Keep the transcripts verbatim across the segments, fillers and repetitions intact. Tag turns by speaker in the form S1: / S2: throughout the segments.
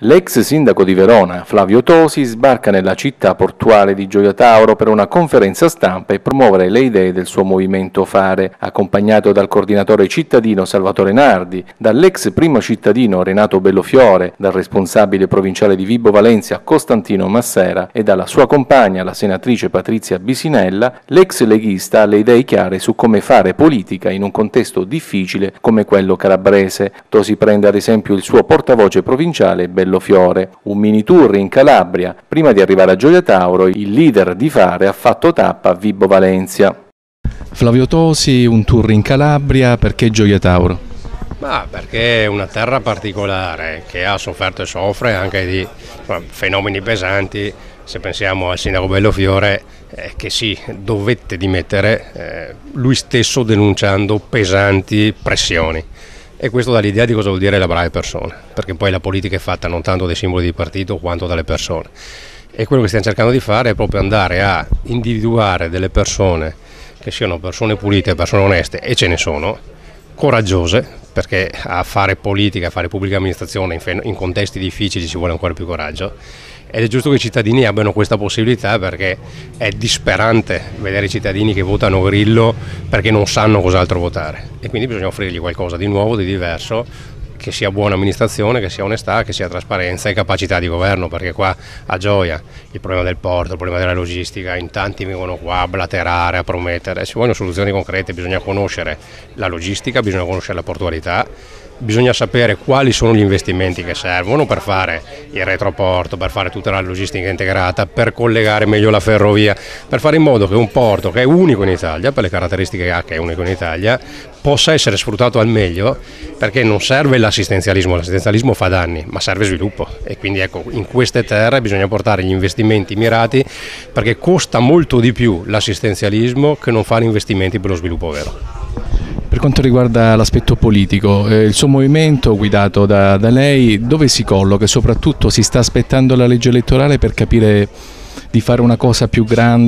S1: L'ex sindaco di Verona, Flavio Tosi, sbarca nella città portuale di Gioia Tauro per una conferenza stampa e promuovere le idee del suo movimento Fare, accompagnato dal coordinatore cittadino Salvatore Nardi, dall'ex primo cittadino Renato Bellofiore, dal responsabile provinciale di Vibo Valentia Costantino Massera e dalla sua compagna, la senatrice Patrizia Bisinella. L'ex leghista ha le idee chiare su come fare politica in un contesto difficile come quello calabrese. Tosi prende ad esempio il suo portavoce provinciale Bellofiore. Un mini tour in Calabria. Prima di arrivare a Gioia Tauro, il leader di Fare ha fatto tappa a Vibo Valentia.
S2: Flavio Tosi, un tour in Calabria, perché Gioia Tauro?
S3: Ma perché è una terra particolare che ha sofferto e soffre anche di fenomeni pesanti. Se pensiamo al sindaco Bellofiore, eh, che si dovette dimettere eh, lui stesso denunciando pesanti pressioni. E questo dà l'idea di cosa vuol dire lavorare persone, perché poi la politica è fatta non tanto dai simboli di partito quanto dalle persone. E quello che stiamo cercando di fare è proprio andare a individuare delle persone che siano persone pulite, persone oneste, e ce ne sono, coraggiose, perché a fare politica, a fare pubblica amministrazione in, in contesti difficili ci vuole ancora più coraggio. Ed è giusto che i cittadini abbiano questa possibilità, perché è disperante vedere i cittadini che votano Grillo perché non sanno cos'altro votare, e quindi bisogna offrirgli qualcosa di nuovo, di diverso, che sia buona amministrazione, che sia onestà, che sia trasparenza e capacità di governo, perché qua a Gioia il problema del porto, il problema della logistica, in tanti vengono qua a blaterare, a promettere, ci vogliono soluzioni concrete, bisogna conoscere la logistica, bisogna conoscere la portualità. Bisogna sapere quali sono gli investimenti che servono per fare il retroporto, per fare tutta la logistica integrata, per collegare meglio la ferrovia, per fare in modo che un porto che è unico in Italia, per le caratteristiche che ha, che è unico in Italia, possa essere sfruttato al meglio, perché non serve l'assistenzialismo, l'assistenzialismo fa danni, ma serve sviluppo. E quindi ecco, in queste terre bisogna portare gli investimenti mirati, perché costa molto di più l'assistenzialismo che non fare investimenti per lo sviluppo vero.
S2: Per quanto riguarda l'aspetto politico, eh, il suo movimento guidato da, da lei dove si colloca e soprattutto si sta aspettando la legge elettorale per capire di fare una cosa più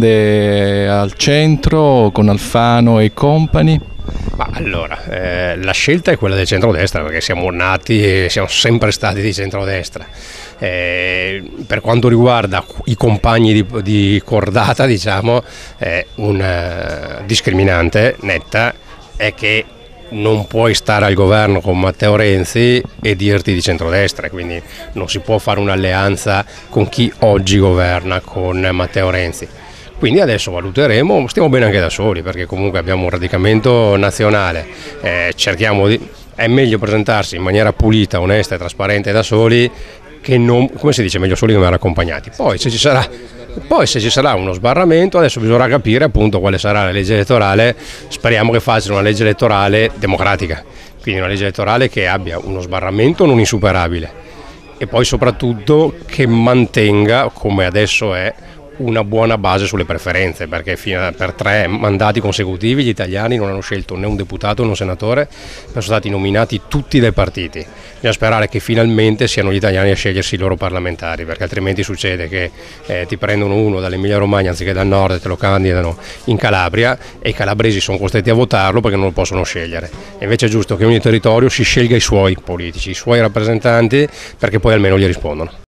S2: grande al centro con Alfano e compagni?
S3: Ma allora, eh, la scelta è quella del centrodestra, perché siamo nati e siamo sempre stati di centrodestra. Eh, per quanto riguarda i compagni di, di cordata, diciamo, eh, una discriminante netta è che non puoi stare al governo con Matteo Renzi e dirti di centrodestra, quindi non si può fare un'alleanza con chi oggi governa con Matteo Renzi. Quindi adesso valuteremo, stiamo bene anche da soli, perché comunque abbiamo un radicamento nazionale, eh, cerchiamo di, è meglio presentarsi in maniera pulita, onesta e trasparente da soli, che non, come si dice, meglio soli che male accompagnati. Poi se ci sarà Poi se ci sarà uno sbarramento, adesso bisognerà capire appunto quale sarà la legge elettorale. Speriamo che facciano una legge elettorale democratica, quindi una legge elettorale che abbia uno sbarramento non insuperabile e poi soprattutto che mantenga, come adesso è, una buona base sulle preferenze, perché fino a, per tre mandati consecutivi gli italiani non hanno scelto né un deputato né un senatore, sono stati nominati tutti dai partiti. Bisogna sperare che finalmente siano gli italiani a scegliersi i loro parlamentari, perché altrimenti succede che eh, ti prendono uno dall'Emilia Romagna anziché dal nord e te lo candidano in Calabria e i calabresi sono costretti a votarlo perché non lo possono scegliere. E invece è giusto che ogni territorio si scelga i suoi politici, i suoi rappresentanti, perché poi almeno gli rispondono.